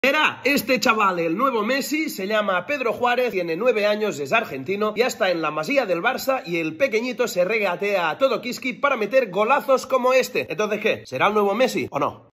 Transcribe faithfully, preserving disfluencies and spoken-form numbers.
Era este chaval, el nuevo Messi, se llama Pedro Juárez, tiene nueve años, es argentino, ya está en la Masía del Barça y el pequeñito se regatea a todo Kiski para meter golazos como este. Entonces, ¿qué? ¿Será el nuevo Messi o no?